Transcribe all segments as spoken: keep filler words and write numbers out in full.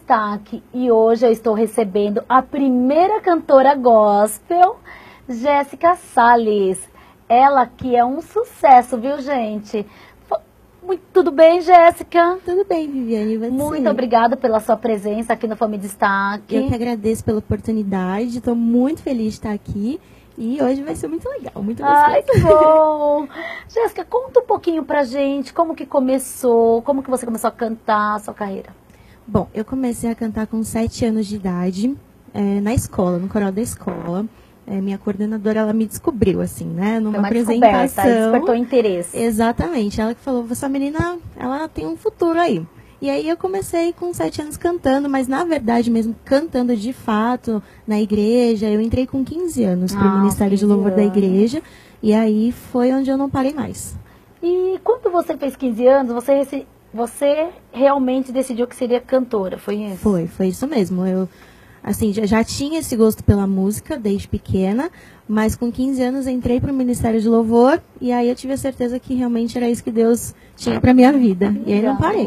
Destaque e hoje eu estou recebendo a primeira cantora gospel, Jéssica Salles. Ela que é um sucesso, viu, gente? Muito, tudo bem, Jéssica? Tudo bem, Viviane, e você? Muito obrigada pela sua presença aqui no Fome Destaque. Eu que agradeço pela oportunidade, estou muito feliz de estar aqui. E hoje vai ser muito legal, muito gostoso. Ai, que bom! Jéssica, conta um pouquinho pra gente como que começou, como que você começou a cantar a sua carreira. Bom, eu comecei a cantar com sete anos de idade, é, na escola, no coral da escola. É, minha coordenadora, ela me descobriu, assim, né, numa Foi uma apresentação. Despertou interesse. Exatamente, ela que falou, essa menina, ela tem um futuro aí. E aí eu comecei com sete anos cantando, mas na verdade mesmo cantando de fato na igreja. Eu entrei com quinze anos para o ah, Ministério de Louvor anos. da igreja. E aí foi onde eu não parei mais. E quando você fez quinze anos, você, você realmente decidiu que seria cantora, foi isso? Foi, foi isso mesmo. Eu assim, já, já tinha esse gosto pela música desde pequena, mas com quinze anos entrei para o Ministério de Louvor. E aí eu tive a certeza que realmente era isso que Deus tinha para minha vida. E aí não parei.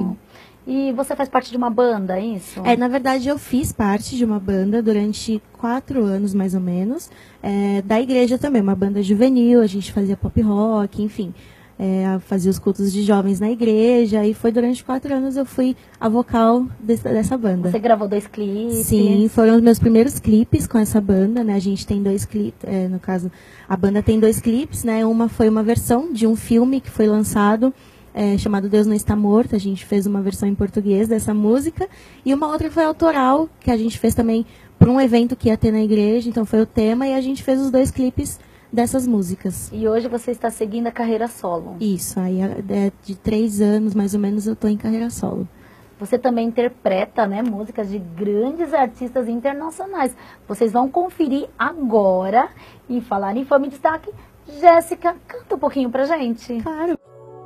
E você faz parte de uma banda, é isso? É, na verdade, eu fiz parte de uma banda durante quatro anos, mais ou menos. É, da igreja também, uma banda juvenil, a gente fazia pop rock, enfim. É, fazia os cultos de jovens na igreja. E foi durante quatro anos eu fui a vocal dessa, dessa banda. Você gravou dois clipes? Sim, foram os meus primeiros clipes com essa banda, né? A gente tem dois clipes, é, no caso, a banda tem dois clipes, né? Uma foi uma versão de um filme que foi lançado, É, chamado Deus Não Está Morto. A gente fez uma versão em português dessa música. E uma outra foi autoral, que a gente fez também para um evento que ia ter na igreja. Então foi o tema e a gente fez os dois clipes dessas músicas. E hoje você está seguindo a carreira solo? Isso, aí é, de três anos mais ou menos eu estou em carreira solo. Você também interpreta, né, músicas de grandes artistas internacionais. Vocês vão conferir agora. E falar em Fome Destaque, Jéssica, canta um pouquinho pra gente. Claro.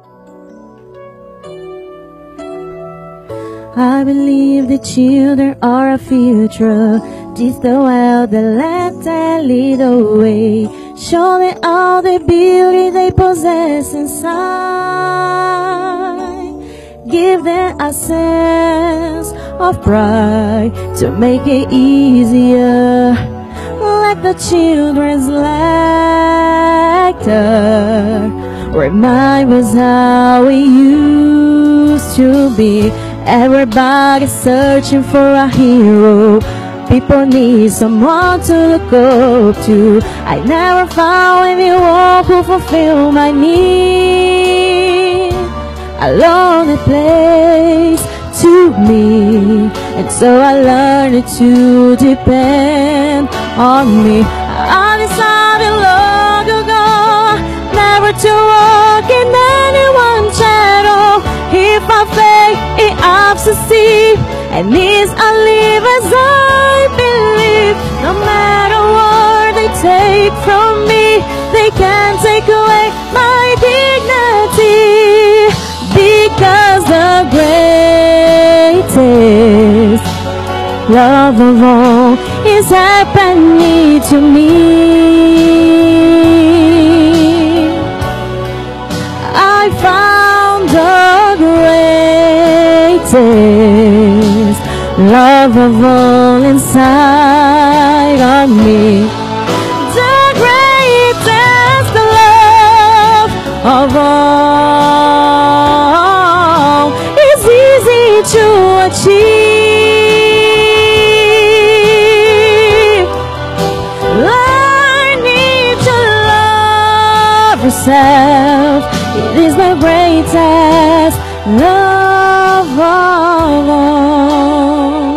I believe the children are a future. This the world that let them lead the way. Show them all the beauty they possess inside. Give them a sense of pride to make it easier. Let the children's laughter remind us how we used to be. Everybody's searching for a hero. People need someone to look up to. I never found anyone who fulfilled my need. A lonely place to me, and so I learned to depend on me. I decided long ago never to walk in anyone's shadow. If I fail, it I succeed, and this I live as I believe. No matter what they take from me, they can't take away my dignity, because the greatest love of all is happening to me. I found the greatest love of all inside of me. The greatest love of all is easy to achieve. Learning to love yourself, it is the greatest love of all.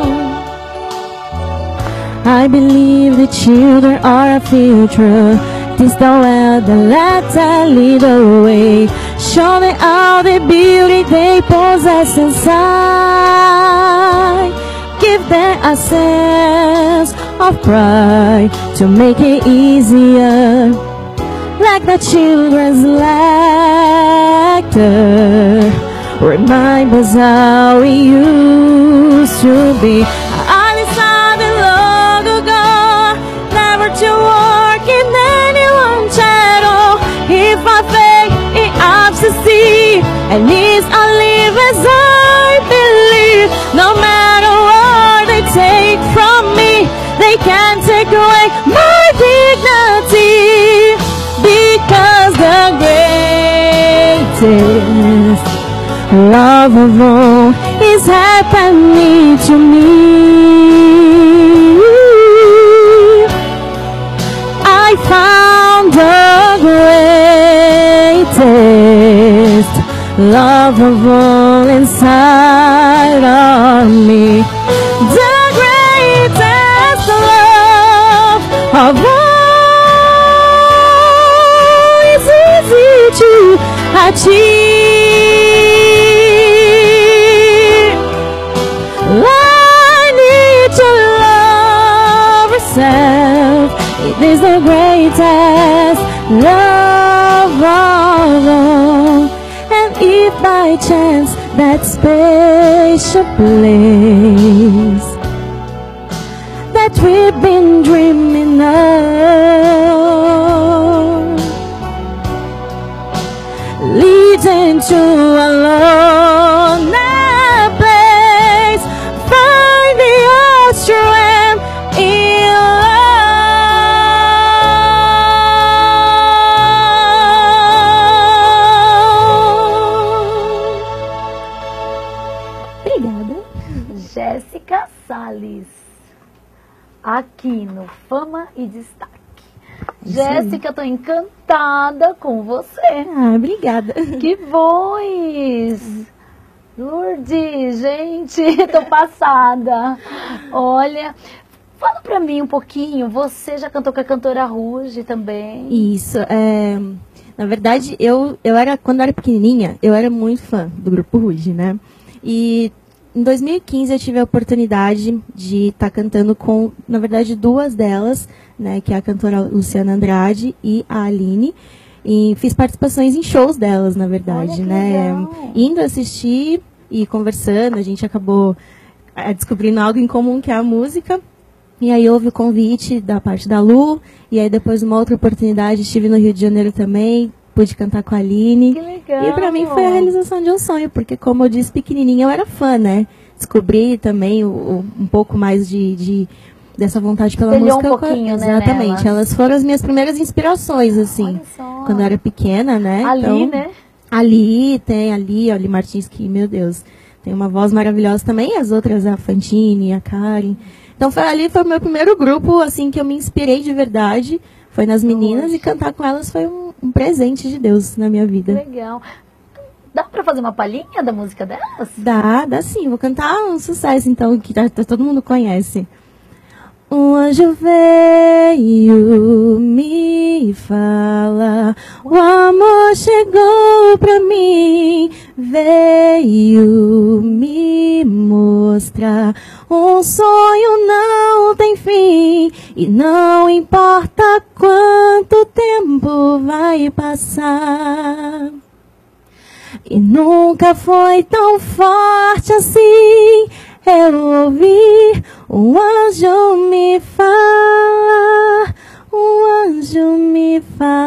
I believe the children are a future. This the world that let them lead the way. Show them all the beauty they possess inside. Give them a sense of pride to make it easier. Like the children's laughter remind us how we used to be. I decided long ago never to walk in anyone's shadow. If I fail, it I succeed, and this I live as I believe. No matter what love of all is happening to me. I found the greatest love of all inside of me. The greatest love of all is easy to achieve. Learn to love yourself. It is the greatest love of all. And if by chance that special place that we've been dreaming of leads into a lonely place, find your strength in love. Obrigada. Jéssica Salles, aqui no Fama e Destaque. Isso Jéssica, tô encantada com você. Ah, obrigada. Que voz! Lourdes, gente, tô passada. Olha, fala pra mim um pouquinho, você já cantou com a cantora Ruge também? Isso, é, na verdade, eu, eu era, quando eu era pequenininha, eu era muito fã do Grupo Ruge, né? E em dois mil e quinze eu tive a oportunidade de estar cantando com, na verdade, duas delas, né? Que é a cantora Luciana Andrade e a Aline. E fiz participações em shows delas, na verdade, Olha que né? legal. Indo assistir e conversando, a gente acabou é, descobrindo algo em comum, que é a música. E aí houve o convite da parte da Lu, e aí depois uma outra oportunidade, estive no Rio de Janeiro também, pude cantar com a Aline. Que legal. E pra mim foi a realização de um sonho, porque como eu disse, pequenininha eu era fã, né? Descobri também o, o, um pouco mais de, de dessa vontade pela Espelhou música. um pouquinho, né, Exatamente, nelas. elas foram as minhas primeiras inspirações, assim, Olha só. quando eu era pequena, né? Ali, Então, né? Ali, tem ali, a Ali Martins, que, meu Deus, tem uma voz maravilhosa também, e as outras, a Fantine, a Karen. Então foi ali, foi o meu primeiro grupo, assim, que eu me inspirei de verdade, foi nas meninas, Poxa. e cantar com elas foi um, um presente de Deus na minha vida. Legal. Dá pra fazer uma palhinha da música delas? Dá, dá sim, vou cantar um sucesso, então, que já, todo mundo conhece. Um anjo veio me falar, o amor chegou pra mim, veio me mostrar, um sonho não tem fim, e não importa quanto tempo vai passar. E nunca foi tão forte assim, eu ouvi um anjo me falar, um anjo me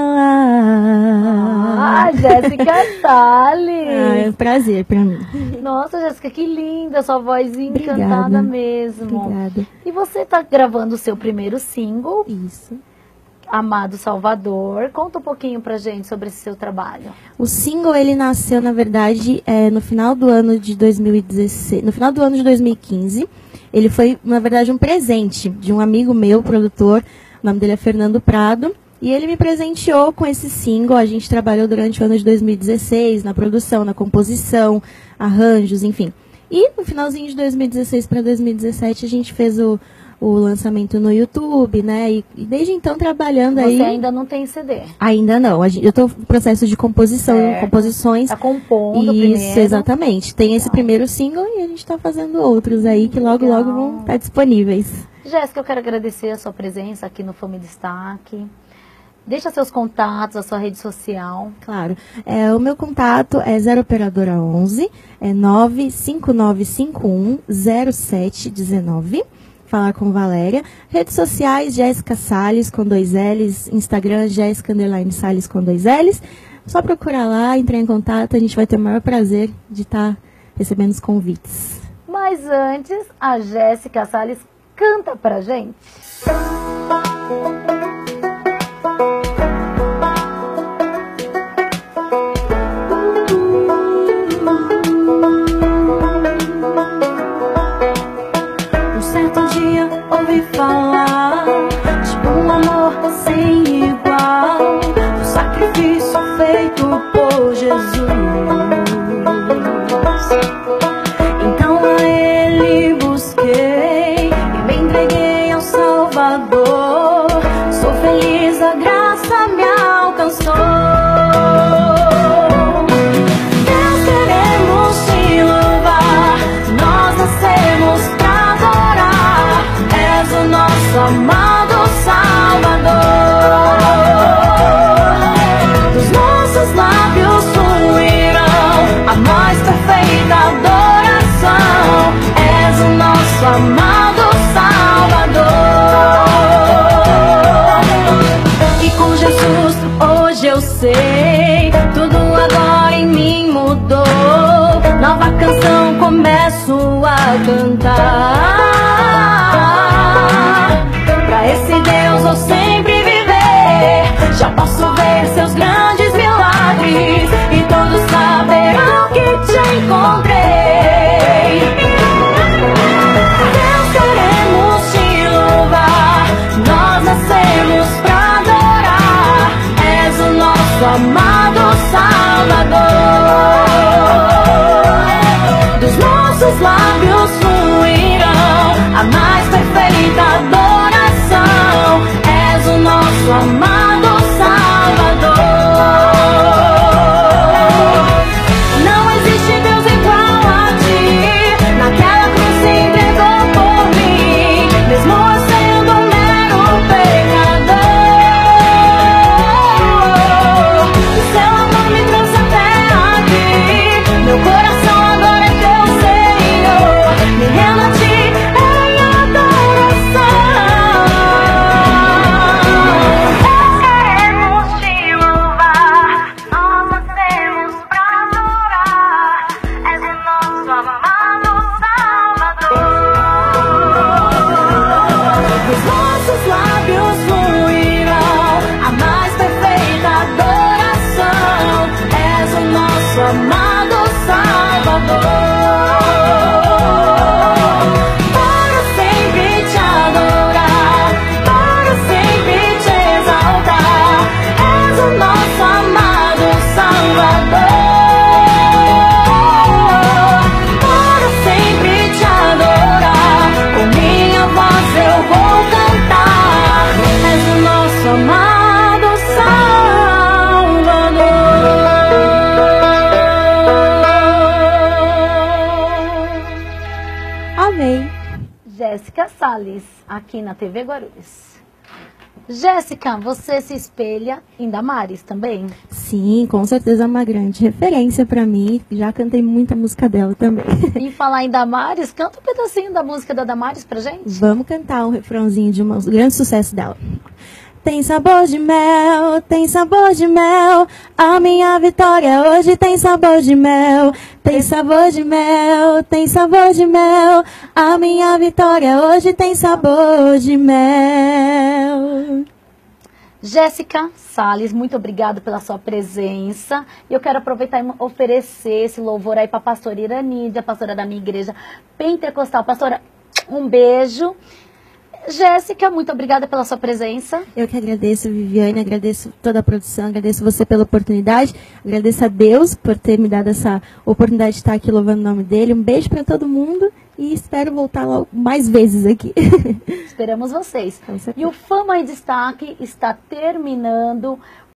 falar. Ah, Jéssica Salles. Ah, é um prazer pra mim. Nossa, Jéssica, que linda, sua voz Obrigada. encantada mesmo. Obrigada. E você tá gravando o seu primeiro single, Isso. Amado Salvador. Conta um pouquinho pra gente sobre esse seu trabalho. O single, ele nasceu, na verdade, é, no final do ano de dois mil e dezesseis, no final do ano de dois mil e quinze. Ele foi, na verdade, um presente de um amigo meu, produtor, o nome dele é Fernando Prado, e ele me presenteou com esse single. A gente trabalhou durante o ano de dois mil e dezesseis, na produção, na composição, arranjos, enfim. E no finalzinho de dois mil e dezesseis para dois mil e dezessete, a gente fez o, o lançamento no YouTube, né? E, e desde então trabalhando Você aí... ainda não tem C D. Ainda não. A gente, eu estou no processo de composição, Certo. composições. Tá compondo Isso, primeiro. exatamente. Tem esse Legal. primeiro single e a gente está fazendo outros aí que logo, Legal. logo vão estar disponíveis. Jéssica, eu quero agradecer a sua presença aqui no Fama e Destaque. Deixa seus contatos, a sua rede social. Claro. É, o meu contato é zero operadora onze, é nove cinco nove cinco um zero sete um nove. Falar com Valéria. Redes sociais, Jéssica Salles com dois L's. Instagram, Jéssica underline Salles com dois L's. Só procurar lá, entrar em contato. A gente vai ter o maior prazer de estar recebendo os convites. Mas antes, a Jéssica Salles canta pra gente. por Jesus. Então a Ele busquei e me entreguei ao Salvador. Sou feliz, a graça me alcançou. Deus, queremos te louvar, nós nascemos pra adorar. És o nosso amado Salvador. Dos nossos lábios fluirão a mais perfeita adoração. És o nosso amado Salvador. E com Jesus hoje eu sei, tudo agora em mim mudou. Nova canção começo a cantar. Pra esse Deus eu sempre viver. Já posso ver seus grandes milagres e todos saberão que te encontrei. Deus, queremos te louvar, nós nascemos pra adorar. És o nosso amado Salvador. Dos nossos lábios fluirão a mais perfeita adoração. És o nosso amado Salvador. Não existe Deus igual a ti. Naquela cruz se entregou por mim, mesmo eu sendo um mero pecador. O seu amor me trouxe até aqui. Meu coração agora é teu, Senhor. Me rendo a ti em adoração. Queremos te louvar, nós nascemos pra adorar. És o nosso amado Salvador. Dos nossos lábios fluirão a mais perfeita adoração. És o nosso amado Salvador. Para sempre te adorar, para sempre te exaltar. És o nosso amado Salvador. Para sempre te adorar, com minha voz eu vou cantar. És o nosso amado Salvador. Amém. Jéssica Salles, aqui na T V Guarulhos. Jéssica, você se espelha em Damares também? Sim, com certeza é uma grande referência pra mim. Já cantei muita música dela também. E falar em Damares, canta um pedacinho da música da Damares pra gente. Vamos cantar um refrãozinho de um grande sucesso dela. Tem sabor de mel, tem sabor de mel. A minha vitória hoje tem sabor de mel. Tem sabor de mel, tem sabor de mel. A minha vitória hoje tem sabor de mel. Jéssica Salles, muito obrigada pela sua presença. E eu quero aproveitar e oferecer esse louvor aí para a pastora Iranídia, pastora da minha igreja pentecostal. Pastora, um beijo. Jéssica, muito obrigada pela sua presença. Eu que agradeço, Viviane, agradeço toda a produção, agradeço você pela oportunidade, agradeço a Deus por ter me dado essa oportunidade de estar aqui louvando o nome dele. Um beijo para todo mundo e espero voltar logo mais vezes aqui. Esperamos vocês. E o Fama em Destaque está terminando.